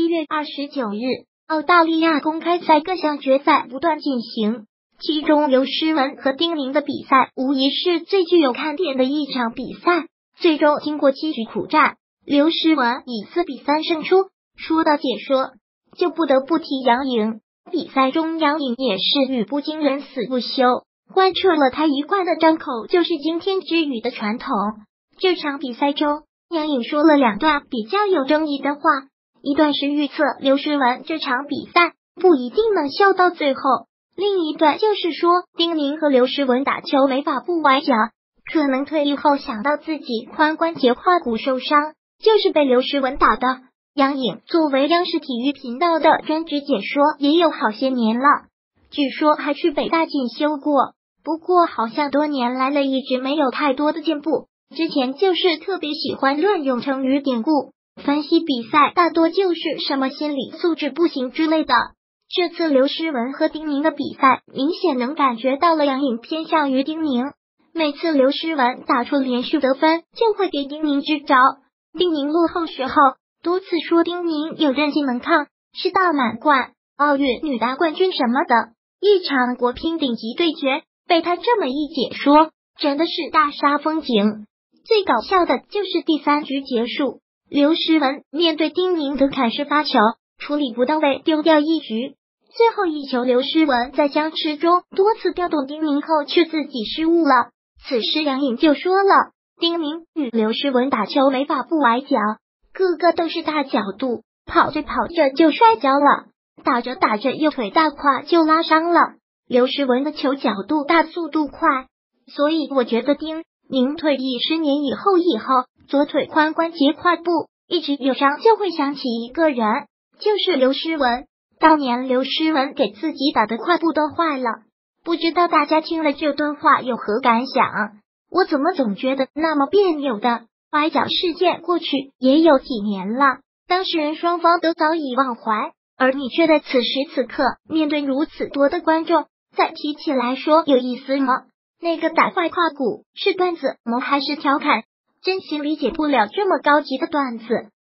7月29日，澳大利亚公开赛各项决赛不断进行，其中刘诗雯和丁宁的比赛无疑是最具有看点的一场比赛。最终经过7局苦战，刘诗雯以4比3胜出。说到解说，就不得不提杨颖。比赛中杨颖也是语不惊人死不休，贯彻了他一贯的张口就是惊天之语的传统。这场比赛中，杨颖说了2段比较有争议的话，一段是预测刘诗雯这场比赛不一定能笑到最后，另一段就是说丁宁和刘诗雯打球没法不崴脚，可能退役后想到自己髋关节胯骨受伤，就是被刘诗雯打的。杨颖作为央视体育频道的专职解说也有好些年了，据说还去北大进修过，不过好像多年来了一直没有太多的进步。之前就是特别喜欢乱用成语典故，分析比赛大多就是什么心理素质不行之类的。这次刘诗雯和丁宁的比赛，明显能感觉到了杨颖偏向于丁宁。每次刘诗雯打出连续得分，就会给丁宁支招。丁宁落后时候，多次说丁宁有韧性能抗，是大满贯、奥运女单冠军什么的。一场国乒顶级对决，被他这么一解说，真的是大煞风景。最搞笑的就是第3局结束，刘诗雯面对丁宁的砍式发球，处理不到位，丢掉1局。最后一球，刘诗雯在僵持中多次调动丁宁后，却自己失误了。此时杨颖就说了，丁宁与刘诗雯打球没法不崴脚，个个都是大角度，跑着跑着就摔跤了，打着打着右腿大胯就拉伤了。刘诗雯的球角度大，速度快，所以我觉得丁宁退役10年以后，左腿髋关节胯部一直有伤，就会想起一个人，就是刘诗雯。当年刘诗雯给自己打的胯部都坏了，不知道大家听了这段话有何感想？我怎么总觉得那么别扭的？崴脚事件过去也有几年了，当事人双方都早已忘怀，而你却在此时此刻面对如此多的观众，再提起来说有意思吗？那个打坏胯骨是段子吗还是调侃？真心理解不了这么高级的段子。